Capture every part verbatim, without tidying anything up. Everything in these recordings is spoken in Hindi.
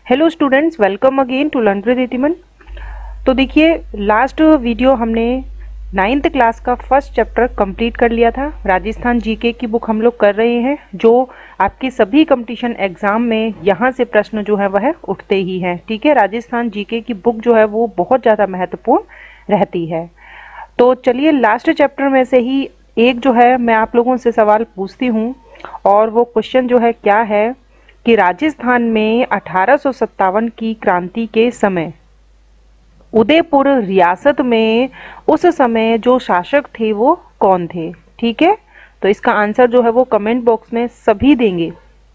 Hello students, welcome again to learn with इतिमन। तो देखिए, लास्ट वीडियो हमने नाइन्थ क्लास का फर्स्ट चैप्टर कंप्लीट कर लिया था। राजस्थान जीके की बुक हम लोग कर रहे हैं, जो आपकी सभी कंपटीशन एग्जाम में यहाँ से प्रश्न जो है वह उठते ही हैं। ठीक है, राजस्थान जीके की बुक जो है वो बहुत ज़्यादा महत्वपूर्ण रहती है। तो चलिए, लास्ट चैप्टर में से ही एक जो है मैं आप लोगों से सवाल पूछती हूँ, और वो क्वेश्चन जो है क्या है कि राजस्थान में अठारह सौ सत्तावन की क्रांति के समय उदयपुर रियासत में उस समय जो शासक थे वो कौन थे। ठीक है, तो इसका आंसर जो है वो कमेंट बॉक्स में सभी देंगे,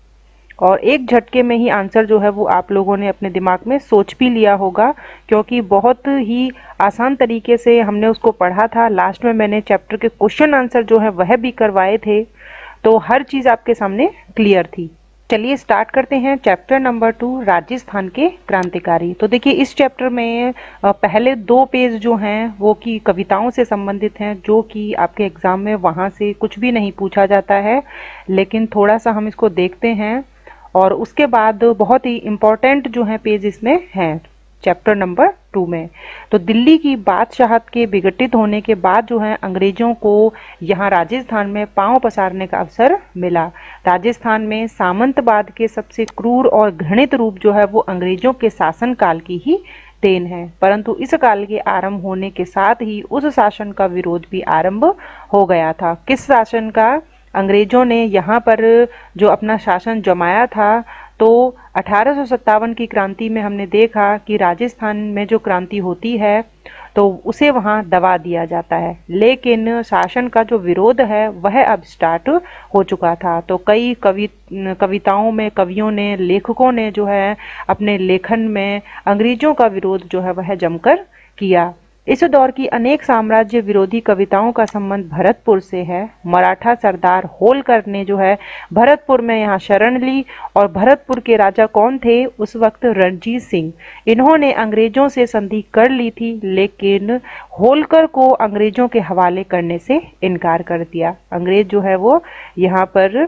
और एक झटके में ही आंसर जो है वो आप लोगों ने अपने दिमाग में सोच भी लिया होगा, क्योंकि बहुत ही आसान तरीके से हमने उसको पढ़ा था। लास्ट में मैंने चैप्टर के क्वेश्चन आंसर जो है वह भी करवाए थे, तो हर चीज़ आपके सामने क्लियर थी। चलिए स्टार्ट करते हैं चैप्टर नंबर टू, राजस्थान के क्रांतिकारी। तो देखिए, इस चैप्टर में पहले दो पेज जो हैं वो की कविताओं से संबंधित हैं, जो कि आपके एग्जाम में वहाँ से कुछ भी नहीं पूछा जाता है, लेकिन थोड़ा सा हम इसको देखते हैं। और उसके बाद बहुत ही इम्पोर्टेंट जो है पेज इसमें हैं चैप्टर नंबर टू में। तो दिल्ली की बादशाहत के विघटित होने के बाद जो है अंग्रेजों को यहाँ राजस्थान में पांव पसारने का अवसर मिला। राजस्थान में सामंतवाद के सबसे क्रूर और घृणित रूप जो है वो अंग्रेजों के शासन काल की ही देन है, परंतु इस काल के आरंभ होने के साथ ही उस शासन का विरोध भी आरंभ हो गया था। किस शासन का? अंग्रेजों ने यहाँ पर जो अपना शासन जमाया था। तो अठारह सौ सत्तावन की क्रांति में हमने देखा कि राजस्थान में जो क्रांति होती है तो उसे वहाँ दबा दिया जाता है, लेकिन शासन का जो विरोध है वह अब स्टार्ट हो चुका था। तो कई कवि कविताओं में कवियों ने, लेखकों ने जो है अपने लेखन में अंग्रेजों का विरोध जो है वह जमकर किया। इस दौर की अनेक साम्राज्य विरोधी कविताओं का संबंध भरतपुर से है। मराठा सरदार होलकर ने जो है भरतपुर में यहाँ शरण ली, और भरतपुर के राजा कौन थे उस वक्त? रणजीत सिंह। इन्होंने अंग्रेजों से संधि कर ली थी, लेकिन होलकर को अंग्रेजों के हवाले करने से इनकार कर दिया। अंग्रेज जो है वो यहाँ पर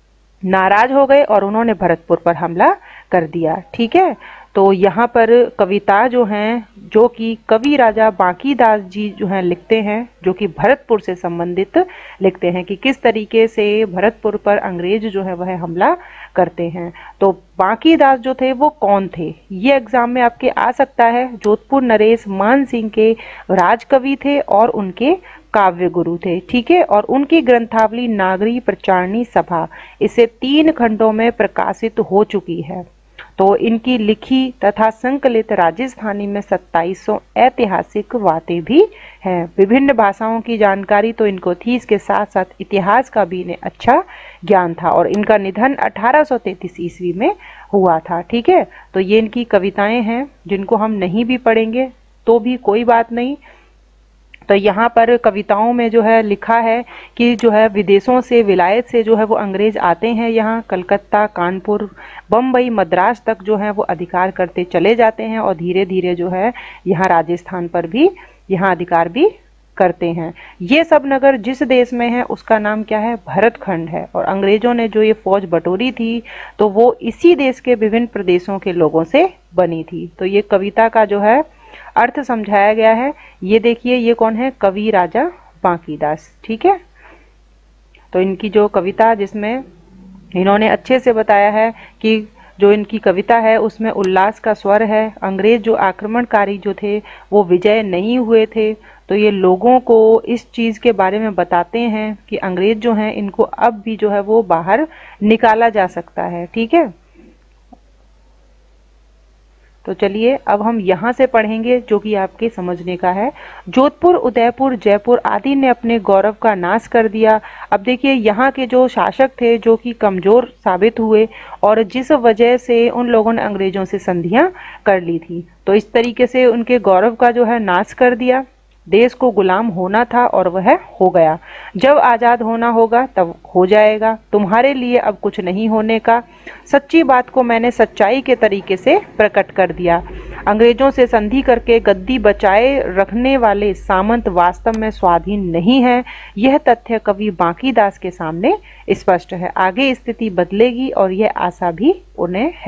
नाराज हो गए और उन्होंने भरतपुर पर हमला कर दिया। ठीक है, तो यहाँ पर कविता जो हैं, जो कि कवि राजा बांकीदास जी जो हैं लिखते हैं, जो कि भरतपुर से संबंधित लिखते हैं कि किस तरीके से भरतपुर पर अंग्रेज जो है वह हमला करते हैं। तो बांकीदास जो थे वो कौन थे, ये एग्जाम में आपके आ सकता है। जोधपुर नरेश मान सिंह के राजकवि थे और उनके काव्य गुरु थे। ठीक है, और उनकी ग्रंथावली नागरी प्रचारणी सभा इसे तीन खंडों में प्रकाशित हो चुकी है। तो इनकी लिखी तथा संकलित राजस्थानी में सत्ताईस सौ ऐतिहासिक बातें भी हैं। विभिन्न भाषाओं की जानकारी तो इनको थी, इसके साथ साथ इतिहास का भी इन्हें अच्छा ज्ञान था, और इनका निधन अठारह सौ तैंतीस ईस्वी में हुआ था। ठीक है, तो ये इनकी कविताएं हैं जिनको हम नहीं भी पढ़ेंगे तो भी कोई बात नहीं। तो यहाँ पर कविताओं में जो है लिखा है कि जो है विदेशों से, विलायत से जो है वो अंग्रेज आते हैं यहाँ, कलकत्ता, कानपुर, बम्बई, मद्रास तक जो है वो अधिकार करते चले जाते हैं, और धीरे धीरे जो है यहाँ राजस्थान पर भी यहाँ अधिकार भी करते हैं। ये सब नगर जिस देश में है उसका नाम क्या है? भरतखंड है। और अंग्रेजों ने जो ये फौज बटोरी थी तो वो इसी देश के विभिन्न प्रदेशों के लोगों से बनी थी। तो ये कविता का जो है अर्थ समझाया गया है। ये देखिए, ये कौन है? कवि राजा बांकीदास। ठीक है, तो इनकी जो कविता, जिसमें इन्होंने अच्छे से बताया है कि जो इनकी कविता है उसमें उल्लास का स्वर है। अंग्रेज जो आक्रमणकारी जो थे वो विजय नहीं हुए थे, तो ये लोगों को इस चीज़ के बारे में बताते हैं कि अंग्रेज जो हैं इनको अब भी जो है वो बाहर निकाला जा सकता है। ठीक है, तो चलिए अब हम यहाँ से पढ़ेंगे, जो कि आपके समझने का है। जोधपुर, उदयपुर, जयपुर आदि ने अपने गौरव का नाश कर दिया। अब देखिए, यहाँ के जो शासक थे जो कि कमजोर साबित हुए, और जिस वजह से उन लोगों ने अंग्रेजों से संधियां कर ली थी, तो इस तरीके से उनके गौरव का जो है नाश कर दिया। देश को गुलाम होना था और वह हो गया। जब आज़ाद होना होगा तब हो जाएगा, तुम्हारे लिए अब कुछ नहीं होने का। सच्ची बात को मैंने सच्चाई के तरीके से प्रकट कर दिया। अंग्रेजों से संधि करके गद्दी बचाए रखने वाले सामंत वास्तव में स्वाधीन नहीं है। यह तथ्य कवि बांकीदास के सामने स्पष्ट है। आगे स्थिति बदलेगी और यह आशा भी उन्हें है।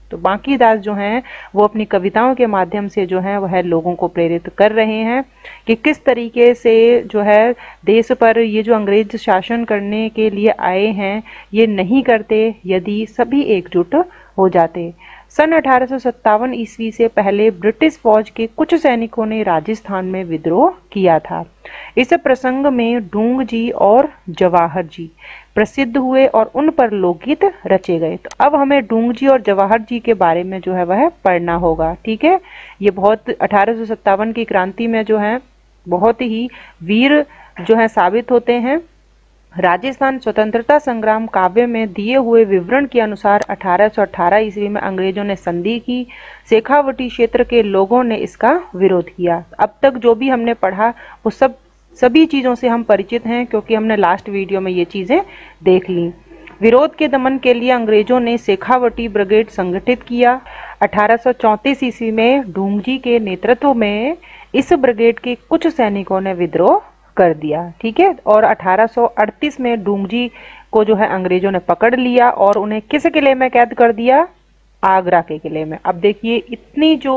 तो बांकीदास जो हैं वो अपनी कविताओं के माध्यम से जो है वह लोगों को प्रेरित कर रहे हैं कि किस तरीके से जो है देश पर ये जो अंग्रेज शासन करने के लिए आए हैं ये नहीं करते यदि सभी एकजुट हो जाते। सन अठारह सौ सत्तावन ईस्वी से पहले ब्रिटिश फौज के कुछ सैनिकों ने राजस्थान में विद्रोह किया था। इस प्रसंग में ढूंग जी और जवाहर जी प्रसिद्ध हुए और उन पर लोकगीत रचे गए। तो अब हमें ढूंग जी और जवाहर जी के बारे में जो है वह पढ़ना होगा। ठीक है, ये बहुत अठारह सौ सत्तावन की क्रांति में जो है बहुत ही वीर जो है साबित होते हैं। राजस्थान स्वतंत्रता संग्राम काव्य में दिए हुए विवरण के अनुसार अठारह सौ अठारह ईस्वी में अंग्रेजों ने संधि की। शेखावटी क्षेत्र के लोगों ने इसका विरोध किया। अब तक जो भी हमने पढ़ा वो सब सभी चीजों से हम परिचित हैं क्योंकि हमने लास्ट वीडियो में ये चीजें देख ली। विरोध के दमन के लिए अंग्रेजों ने शेखावटी ब्रिगेड संगठित किया। अठारह सौ चौंतीस ईस्वी में ढूंगजी के नेतृत्व में इस ब्रिगेड के कुछ सैनिकों ने विद्रोह कर दिया। ठीक है, और अठारह सौ अड़तीस में ढूंगजी को जो है अंग्रेजों ने पकड़ लिया और उन्हें किस किले में कैद कर दिया? आगरा के किले में। अब देखिए इतनी जो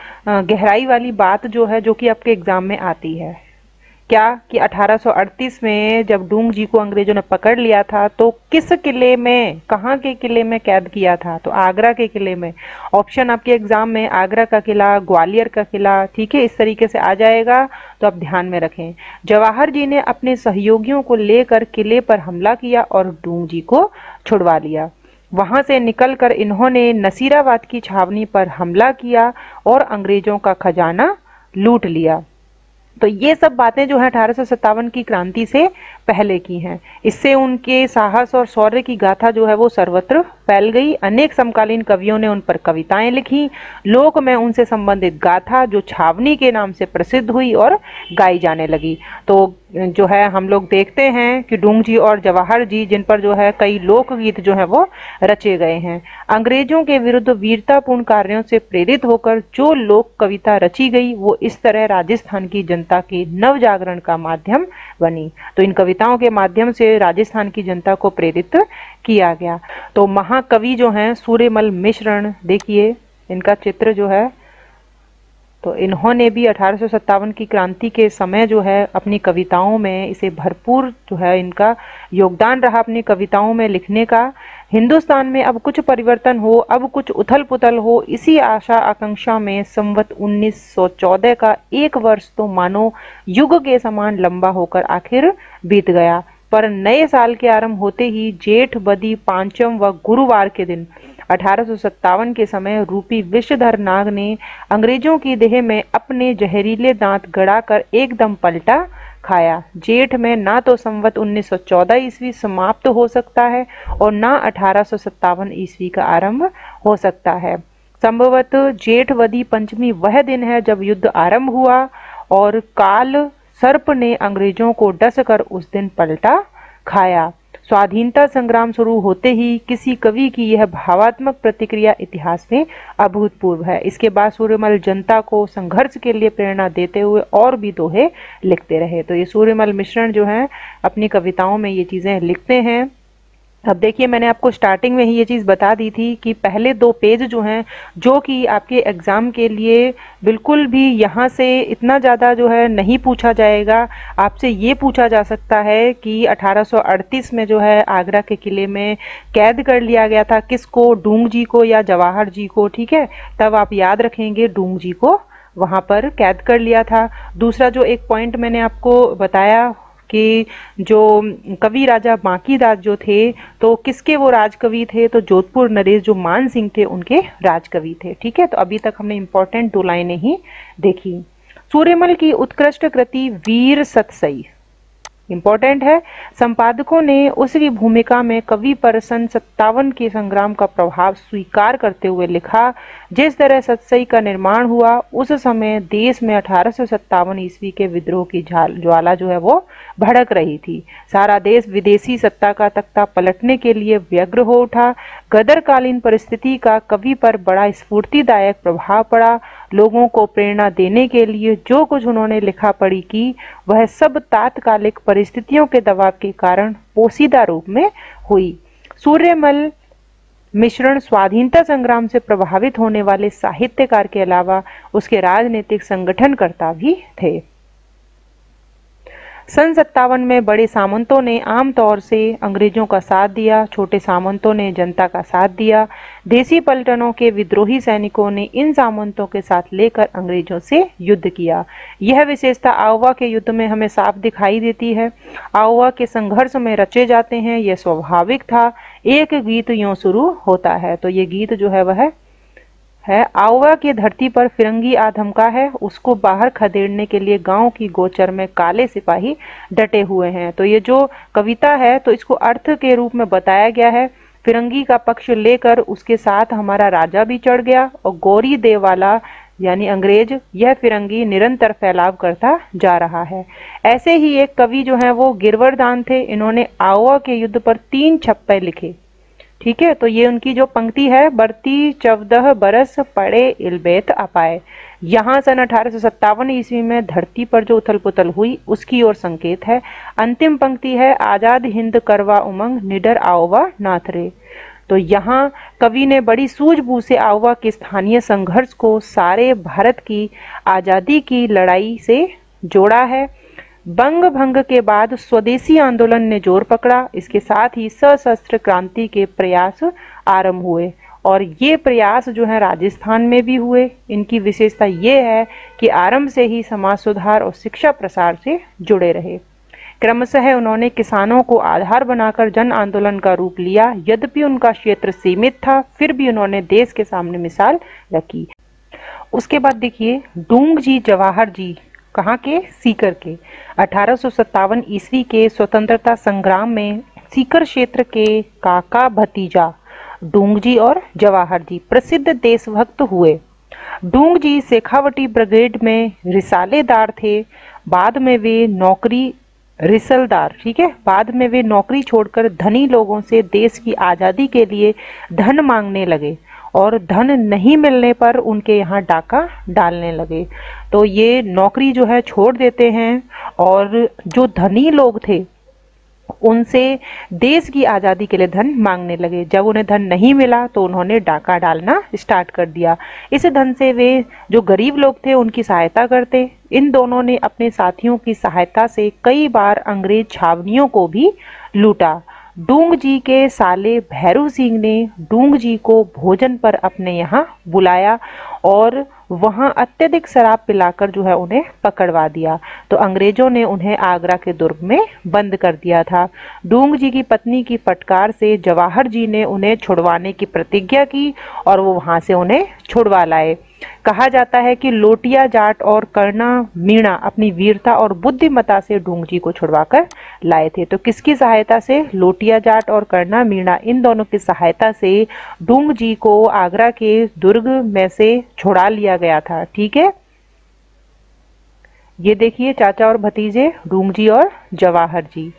गहराई वाली बात जो है जो कि आपके एग्जाम में आती है क्या कि अठारह सौ अड़तीस में जब ढूंग जी को अंग्रेजों ने पकड़ लिया था तो किस किले में, कहाँ के किले में कैद किया था? तो आगरा के किले में। ऑप्शन आपके एग्जाम में आगरा का किला, ग्वालियर का किला, ठीक है, इस तरीके से आ जाएगा, तो आप ध्यान में रखें। जवाहर जी ने अपने सहयोगियों को लेकर किले पर हमला किया और ढूंग जी को छुड़वा लिया। वहां से निकलकर इन्होंने नसीराबाद की छावनी पर हमला किया और अंग्रेजों का खजाना लूट लिया। तो ये सब बातें जो है अठारह सौ सत्तावन की क्रांति से पहले की हैं। इससे उनके साहस और शौर्य की गाथा जो है वो सर्वत्र फैल गई। अनेक समकालीन कवियों ने उन पर कविताएं लिखी। लोक में उनसे संबंधित गाथा जो छावनी के नाम से प्रसिद्ध हुई और गाई जाने लगी। तो जो है हम लोग देखते हैं कि ढूंग जी और जवाहर जी जिन पर जो है कई लोकगीत जो है वो रचे गए हैं। अंग्रेजों के विरुद्ध वीरतापूर्ण कार्यों से प्रेरित होकर जो लोक कविता रची गई वो इस तरह राजस्थान की जनता के नव जागरण का माध्यम बनी। तो इन कविताओं के माध्यम से राजस्थान की जनता को प्रेरित किया गया। तो महाकवि जो हैं सूर्यमल मिश्रण, देखिए इनका चित्र जो है, तो इन्होंने भी अठारह सौ सत्तावन की क्रांति के समय जो है अपनी कविताओं में इसे भरपूर जो है इनका योगदान रहा अपनी कविताओं में लिखने का। हिंदुस्तान में अब कुछ परिवर्तन हो, अब कुछ उथल पुथल हो, इसी आशा आकांक्षा में संवत उन्नीस सौ चौदह का एक वर्ष तो मानो युग के समान लंबा होकर आखिर बीत गया। पर नए साल के आरंभ होते ही जेठ बदी पांचम व गुरुवार के दिन अठारह सौ सत्तावन के समय रूपी विषधर नाग ने अंग्रेजों की देह में अपने जहरीले दांत गड़ाकर एकदम पलटा खाया। जेठ में ना तो संवत उन्नीस सौ चौदह ईस्वी समाप्त हो सकता है और ना अठारह सौ सत्तावन ईस्वी का आरंभ हो सकता है। संभवत जेठवदी पंचमी वह दिन है जब युद्ध आरंभ हुआ और काल सर्प ने अंग्रेजों को डसकर उस दिन पलटा खाया। स्वाधीनता संग्राम शुरू होते ही किसी कवि की यह भावात्मक प्रतिक्रिया इतिहास में अभूतपूर्व है। इसके बाद सूर्यमल जनता को संघर्ष के लिए प्रेरणा देते हुए और भी दोहे लिखते रहे। तो ये सूर्यमल मिश्रण जो है अपनी कविताओं में ये चीजें लिखते हैं। अब देखिए मैंने आपको स्टार्टिंग में ही ये चीज़ बता दी थी कि पहले दो पेज जो हैं जो कि आपके एग्ज़ाम के लिए बिल्कुल भी यहाँ से इतना ज़्यादा जो है नहीं पूछा जाएगा। आपसे ये पूछा जा सकता है कि अठारह सौ अड़तीस में जो है आगरा के किले में कैद कर लिया गया था, किसको, ढूंग जी को या जवाहर जी को, ठीक है, तब आप याद रखेंगे ढूंग जी को वहाँ पर कैद कर लिया था। दूसरा जो एक पॉइंट मैंने आपको बताया कि जो कवि राजा बांकीदास जो थे तो किसके वो राजकवि थे, तो जोधपुर नरेश जो मान सिंह थे उनके राजकवि थे। ठीक है, तो अभी तक हमने इंपॉर्टेंट दो लाइनें ही देखी। सूर्यमल की उत्कृष्ट कृति वीर सतसई इंपॉर्टेंट है। संपादकों ने उसकी भूमिका में कवि पर सन सत्तावन के संग्राम का प्रभाव स्वीकार करते हुए लिखा। जिस तरह सतसई का निर्माण हुआ उस समय देश में अठारह सौ सत्तावन ईस्वी के विद्रोह की ज्वाला जो है वो भड़क रही थी। सारा देश विदेशी सत्ता का तख्ता पलटने के लिए व्यग्र हो उठा। गदरकालीन परिस्थिति का कवि पर बड़ा स्फूर्तिदायक प्रभाव पड़ा। लोगों को प्रेरणा देने के लिए जो कुछ उन्होंने लिखा पढ़ी की वह सब तात्कालिक परिस्थितियों के दबाव के कारण पोशीदा रूप में हुई। सूर्यमल मिश्रण स्वाधीनता संग्राम से प्रभावित होने वाले साहित्यकार के अलावा उसके राजनीतिक संगठनकर्ता भी थे। सन सत्तावन में बड़े सामंतों ने आमतौर से अंग्रेजों का साथ दिया, छोटे सामंतों ने जनता का साथ दिया। देसी पलटनों के विद्रोही सैनिकों ने इन सामंतों के साथ लेकर अंग्रेजों से युद्ध किया। यह विशेषता आउवा के युद्ध में हमें साफ दिखाई देती है। आउवा के संघर्ष में रचे जाते हैं, यह स्वाभाविक था। एक गीत यूं शुरू होता है, तो ये गीत जो है वह है, आउवा की धरती पर फिरंगी आ धमका है, उसको बाहर खदेड़ने के लिए गांव की गोचर में काले सिपाही डटे हुए हैं। तो ये जो कविता है तो इसको अर्थ के रूप में बताया गया है। फिरंगी का पक्ष लेकर उसके साथ हमारा राजा भी चढ़ गया और गौरी देव वाला यानी अंग्रेज यह फिरंगी निरंतर फैलाव करता जा रहा है। ऐसे ही एक कवि जो है वो गिरवरदान थे। इन्होंने आउवा के युद्ध पर तीन छप्पे लिखे। ठीक है, तो ये उनकी जो पंक्ति है, बरती चौदह बरस पड़े इलबेत अपाए। यहाँ सन अठारह सौ सत्तावन ईस्वी में धरती पर जो उथल पुथल हुई उसकी ओर संकेत है। अंतिम पंक्ति है, आजाद हिंद करवा उमंग निडर आउवा नाथ रे। तो यहाँ कवि ने बड़ी सूझबूझ से आउवा के स्थानीय संघर्ष को सारे भारत की आजादी की लड़ाई से जोड़ा है। बंग भंग के बाद स्वदेशी आंदोलन ने जोर पकड़ा। इसके साथ ही सशस्त्र क्रांति के प्रयास आरंभ हुए और ये प्रयास जो है राजस्थान में भी हुए। इनकी विशेषता ये है कि आरंभ से ही समाज सुधार और शिक्षा प्रसार से जुड़े रहे। क्रमशः उन्होंने किसानों को आधार बनाकर जन आंदोलन का रूप लिया। यद्यपि उनका क्षेत्र सीमित था, फिर भी उन्होंने देश के सामने मिसाल रखी। उसके बाद देखिए डूंग जी जवाहर जी, कहाँ के? सीकर के। अठारह सौ सत्तावन ईस्वी के स्वतंत्रता संग्राम में सीकर क्षेत्र के काका भतीजा डूंग जी और जवाहर जी प्रसिद्ध देशभक्त हुए। डूंग जी शेखावटी ब्रिगेड में रिसालेदार थे। बाद में वे नौकरी रिसलदार ठीक है बाद में वे नौकरी छोड़कर धनी लोगों से देश की आज़ादी के लिए धन मांगने लगे और धन नहीं मिलने पर उनके यहाँ डाका डालने लगे। तो ये नौकरी जो है छोड़ देते हैं और जो धनी लोग थे उनसे देश की आज़ादी के लिए धन मांगने लगे। जब उन्हें धन नहीं मिला तो उन्होंने डाका डालना स्टार्ट कर दिया। इस धन से वे जो गरीब लोग थे उनकी सहायता करते। इन दोनों ने अपने साथियों की सहायता से कई बार अंग्रेज छावनियों को भी लूटा। डूंग जी के साले भैरू सिंह ने डूंग जी को भोजन पर अपने यहाँ बुलाया और वहां अत्यधिक शराब पिलाकर जो है उन्हें पकड़वा दिया। तो अंग्रेजों ने उन्हें आगरा के दुर्ग में बंद कर दिया था। डूंग जी की पत्नी की फटकार से जवाहर जी ने उन्हें छुड़वाने की प्रतिज्ञा की और वो वहां से उन्हें छुड़वा लाए। कहा जाता है कि लोटिया जाट और कर्णा मीणा अपनी वीरता और बुद्धिमता से डूंग जी को छुड़वाकर लाए थे। तो किसकी सहायता से? लोटिया जाट और कर्णा मीणा, इन दोनों की सहायता से डूंग जी को आगरा के दुर्ग में से छुड़ा लिया गया था। ठीक है, ये देखिए चाचा और भतीजे डूंग जी और जवाहर जी।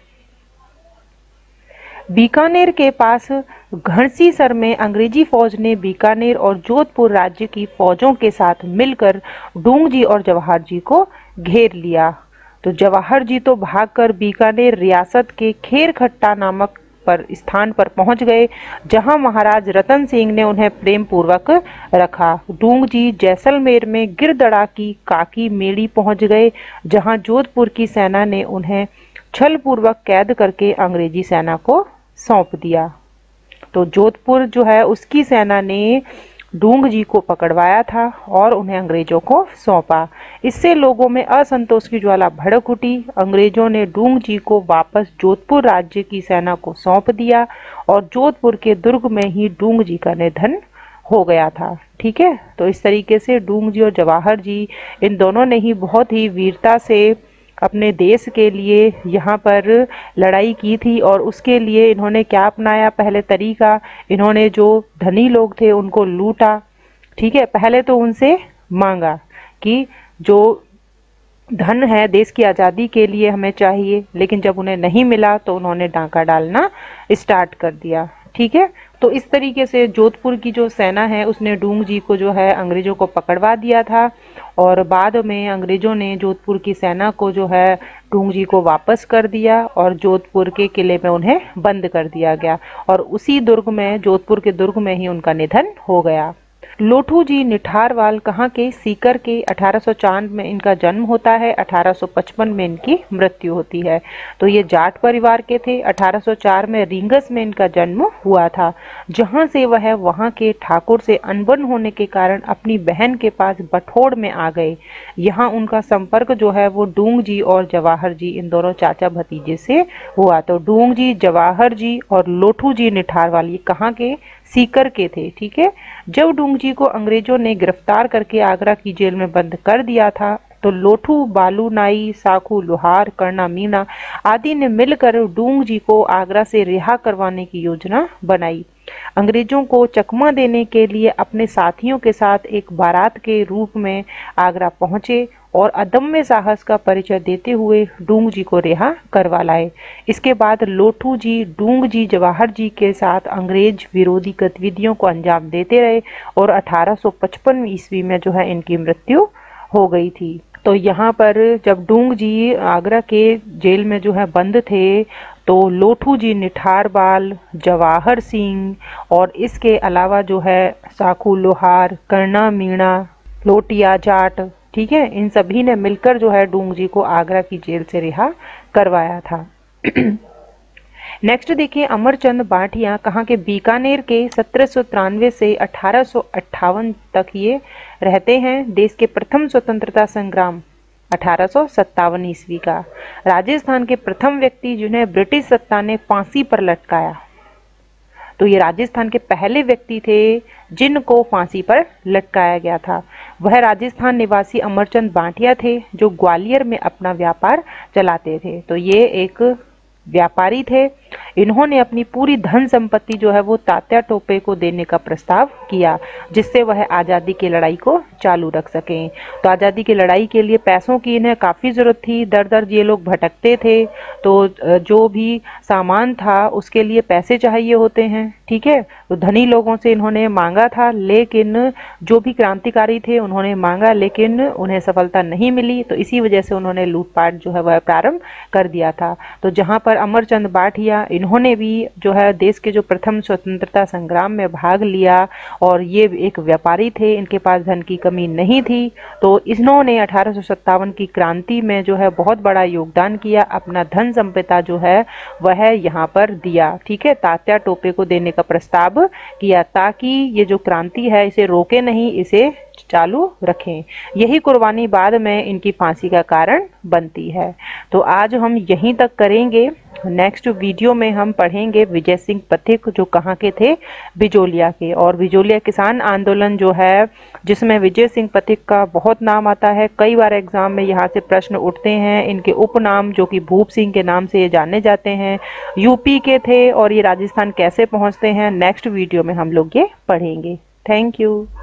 बीकानेर के पास घणसीसर में अंग्रेजी फौज ने बीकानेर और जोधपुर राज्य की फौजों के साथ मिलकर डूंग जी और जवाहर जी को घेर लिया। तो जवाहर जी तो भागकर बीकानेर रियासत के खेरखट्टा नामक पर स्थान पर पहुंच गए, जहां महाराज रतन सिंह ने उन्हें प्रेम पूर्वक रखा। डूंग जी जैसलमेर में गिरदड़ा की काकी मेड़ी पहुंच गए, जहां जोधपुर की सेना ने उन्हें छल पूर्वक कैद करके अंग्रेजी सेना को सौंप दिया। तो जोधपुर जो है उसकी सेना ने डूंग जी को पकड़वाया था और उन्हें अंग्रेजों को सौंपा। इससे लोगों में असंतोष की ज्वाला भड़क उठी। अंग्रेजों ने डूंग जी को वापस जोधपुर राज्य की सेना को सौंप दिया और जोधपुर के दुर्ग में ही डूंग जी का निधन हो गया था। ठीक है, तो इस तरीके से डूंग जी और जवाहर जी इन दोनों ने ही बहुत ही वीरता से अपने देश के लिए यहाँ पर लड़ाई की थी और उसके लिए इन्होंने क्या अपनाया? पहले तरीका, इन्होंने जो धनी लोग थे उनको लूटा। ठीक है, पहले तो उनसे मांगा कि जो धन है देश की आज़ादी के लिए हमें चाहिए, लेकिन जब उन्हें नहीं मिला तो उन्होंने डाका डालना स्टार्ट कर दिया। ठीक है, तो इस तरीके से जोधपुर की जो सेना है उसने डूंग जी को जो है अंग्रेजों को पकड़वा दिया था और बाद में अंग्रेजों ने जोधपुर की सेना को जो है ढूंगजी को वापस कर दिया और जोधपुर के किले में उन्हें बंद कर दिया गया और उसी दुर्ग में, जोधपुर के दुर्ग में ही उनका निधन हो गया। लोठू जी निठारवाल कहाँ के? सीकर के। अठारह सौ चार में इनका जन्म होता है, अठारह सौ पचपन में इनकी मृत्यु होती है। तो ये जाट परिवार के थे। अठारह सौ चार में रींगस में इनका जन्म हुआ था, जहाँ से वह वहाँ के ठाकुर से अनबन होने के कारण अपनी बहन के पास बठोड़ में आ गए। यहाँ उनका संपर्क जो है वो डूंग जी और जवाहर जी, इन दोनों चाचा भतीजे से हुआ। तो डूंग जी, जवाहर जी और लोठू जी निठारवाल ये कहाँ के? सीकर के थे। ठीक है। जब डूंग जी को अंग्रेजों ने गिरफ्तार करके आगरा की जेल में बंद कर दिया था तो लोठू, बालू नाई, साखू लोहार, कर्णा मीणा आदि ने मिलकर डूंग जी को आगरा से रिहा करवाने की योजना बनाई। अंग्रेजों को चकमा देने के लिए अपने साथियों के साथ एक बारात के रूप में आगरा पहुंचे और अदम्य साहस का परिचय देते हुए डूंग जी को रिहा करवा लाए। इसके बाद लोठू जी डूंग जी, जवाहर जी के साथ अंग्रेज विरोधी गतिविधियों को अंजाम देते रहे और अठारह सौ पचपन ईस्वी में जो है इनकी मृत्यु हो गई थी। तो यहाँ पर जब डूंग जी आगरा के जेल में जो है बंद थे तो लोठू जी निठारवाल, जवाहर सिंह और इसके अलावा जो है साखू लोहार, कर्णा मीणा, लोटिया जाट, ठीक है, इन सभी ने मिलकर जो है डूंग जी को आगरा की जेल से रिहा करवाया था। नेक्स्ट देखिए अमरचंद बांठिया कहाँ के? बीकानेर के। सत्रह सौ तिरानवे से अठारह सौ अट्ठावन तक ये रहते हैं। देश के प्रथम स्वतंत्रता संग्राम अठारह सौ सत्तावन ईस्वी का। राजस्थान के प्रथम व्यक्ति जिन्हें ब्रिटिश सत्ता ने फांसी पर लटकाया। तो ये राजस्थान के पहले व्यक्ति थे जिनको फांसी पर लटकाया गया था। वह राजस्थान निवासी अमरचंद बांठिया थे जो ग्वालियर में अपना व्यापार चलाते थे। तो ये एक व्यापारी थे। इन्होंने अपनी पूरी धन संपत्ति जो है वो तात्या टोपे को देने का प्रस्ताव किया जिससे वह आज़ादी की लड़ाई को चालू रख सकें। तो आज़ादी की लड़ाई के लिए पैसों की इन्हें काफ़ी ज़रूरत थी। दर दर ये लोग भटकते थे तो जो भी सामान था उसके लिए पैसे चाहिए होते हैं। ठीक है। तो धनी लोगों से इन्होंने मांगा था, लेकिन जो भी क्रांतिकारी थे उन्होंने मांगा लेकिन उन्हें सफलता नहीं मिली। तो इसी वजह से उन्होंने लूटपाट जो है वह प्रारंभ कर दिया था। तो जहाँ पर अमरचंद बांठिया इन्होंने भी जो है देश के जो प्रथम स्वतंत्रता संग्राम में भाग लिया और ये एक व्यापारी थे, इनके पास धन की कमी नहीं थी। तो इन्होंने अठारह सौ सत्तावन की क्रांति में जो है बहुत बड़ा योगदान किया। अपना धन संपदा जो है वह यहाँ पर दिया। ठीक है। तात्या टोपे को देने का प्रस्ताव किया ताकि ये जो क्रांति है इसे रोके नहीं, इसे चालू रखें। यही कुर्बानी बाद में इनकी फांसी का कारण बनती है। तो आज हम यहीं तक करेंगे। नेक्स्ट वीडियो में हम पढ़ेंगे विजय सिंह पथिक जो कहाँ के थे? बिजोलिया के। और बिजोलिया किसान आंदोलन जो है जिसमें विजय सिंह पथिक का बहुत नाम आता है, कई बार एग्जाम में यहाँ से प्रश्न उठते हैं। इनके उपनाम जो कि भूप सिंह के नाम से ये जाने जाते हैं, यूपी के थे और ये राजस्थान कैसे पहुँचते हैं, नेक्स्ट वीडियो में हम लोग ये पढ़ेंगे। Thank you.